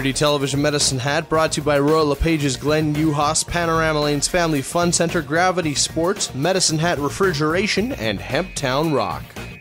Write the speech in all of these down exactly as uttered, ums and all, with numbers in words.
Community Television Medicine Hat brought to you by Royal LePage's Glen Uhas, Panorama Lanes Family Fun Center, Gravity Sports, Medicine Hat Refrigeration, and Hemptown Rock.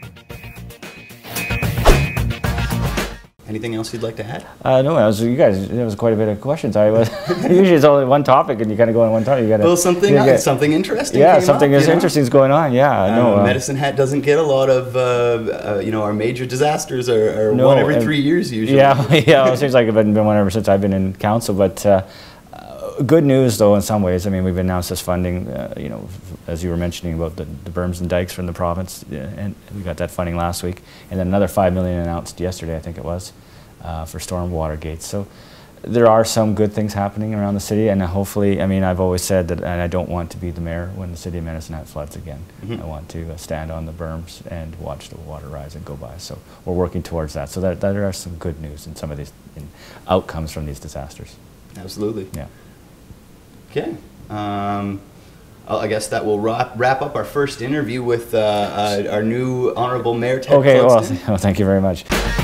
Anything else you'd like to add? Uh, no, that was, you guys, there was quite a bit of questions. I was usually it's only one topic, and you kind of go on one topic. You gotta, well, something you get, something interesting. Yeah, came something up, is interesting is going on. Yeah, um, no. Uh, Medicine Hat doesn't get a lot of, uh, uh, you know, our major disasters are, are no, one every and, three years usually. Yeah, yeah. Well, it seems like it's been one ever since I've been in council. But uh, uh, good news, though, in some ways. I mean, we've announced this funding. Uh, you know, as you were mentioning about the, the berms and dikes from the province, uh, and we got that funding last week, and then another five million announced yesterday, I think it was. Uh, for stormwater gates. So there are some good things happening around the city, and hopefully, I mean, I've always said that, and I don't want to be the mayor when the city of Medicine Hat floods again. Mm-hmm. I want to uh, stand on the berms and watch the water rise and go by. So we're working towards that. So that, that there are some good news in some of these in outcomes from these disasters. Absolutely. Yeah. Okay. Um, I guess that will wrap, wrap up our first interview with uh, uh, our new Honourable Mayor, Ted Okay, Clugston. well, well, thank you very much.